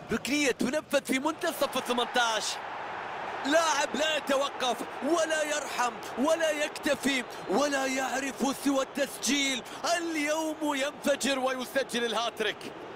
ركنية تنفذ في منتصف ال 18. لاعب لا يتوقف ولا يرحم ولا يكتفي ولا يعرف سوى التسجيل. اليوم ينفجر ويسجل الهاتريك.